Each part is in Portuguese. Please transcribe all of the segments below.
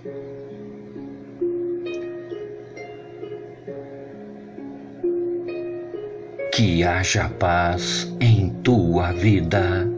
Que haja paz em tua vida.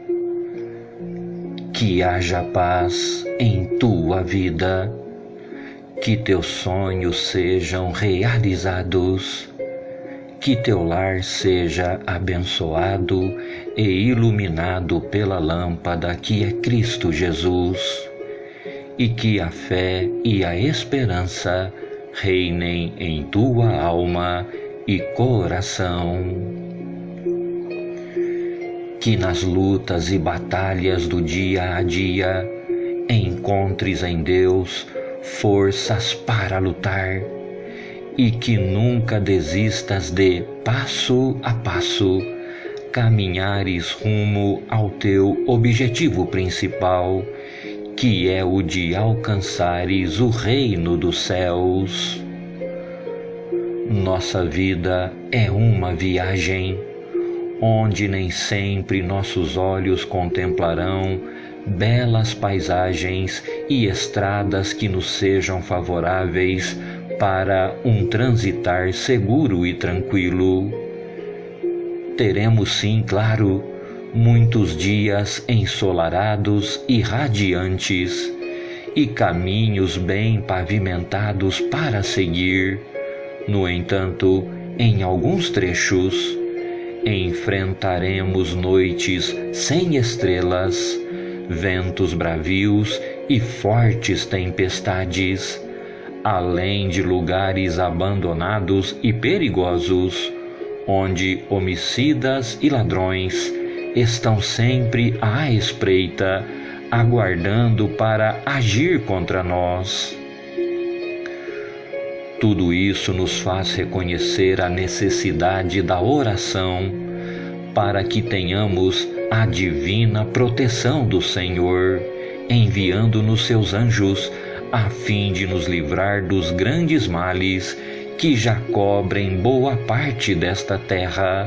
Que haja paz em tua vida. Que teus sonhos sejam realizados. Que teu lar seja abençoado e iluminado pela lâmpada que é Cristo Jesus. E que a fé e a esperança reinem em tua alma e coração. Que nas lutas e batalhas do dia a dia encontres em Deus forças para lutar e que nunca desistas de, passo a passo, caminhares rumo ao teu objetivo principal, que é o de alcançares o reino dos céus. Nossa vida é uma viagem, onde nem sempre nossos olhos contemplarão belas paisagens e estradas que nos sejam favoráveis para um transitar seguro e tranquilo. Teremos sim, claro, muitos dias ensolarados e radiantes, e caminhos bem pavimentados para seguir. No entanto, em alguns trechos, enfrentaremos noites sem estrelas, ventos bravios e fortes tempestades, além de lugares abandonados e perigosos, onde homicidas e ladrões estão sempre à espreita, aguardando para agir contra nós. Tudo isso nos faz reconhecer a necessidade da oração, para que tenhamos a divina proteção do Senhor, enviando-nos seus anjos, a fim de nos livrar dos grandes males que já cobrem boa parte desta terra.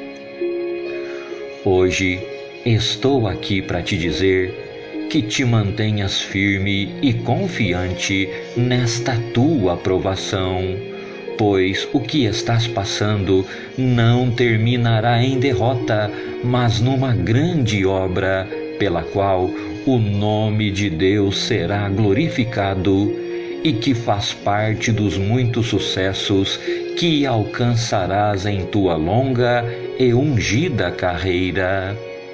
Hoje estou aqui para te dizer que te mantenhas firme e confiante nesta tua provação, pois o que estás passando não terminará em derrota, mas numa grande obra, pela qual o nome de Deus será glorificado e que faz parte dos muitos sucessos que alcançarás em tua longa e ungida carreira.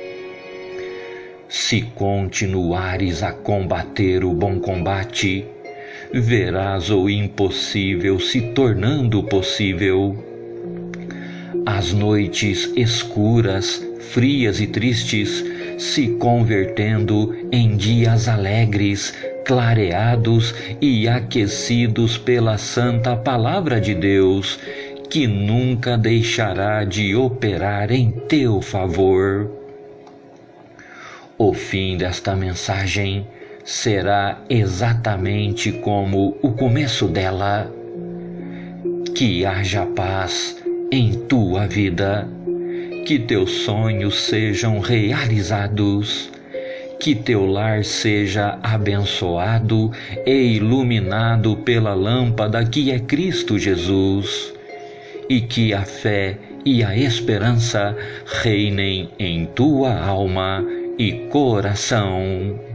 Se continuares a combater o bom combate, verás o impossível se tornando possível. As noites escuras, frias e tristes se convertendo em dias alegres, clareados e aquecidos pela santa palavra de Deus, que nunca deixará de operar em teu favor. O fim desta mensagem será exatamente como o começo dela. Que haja paz em tua vida, que teus sonhos sejam realizados, que teu lar seja abençoado e iluminado pela lâmpada que é Cristo Jesus, e que a fé e a esperança reinem em tua alma e coração.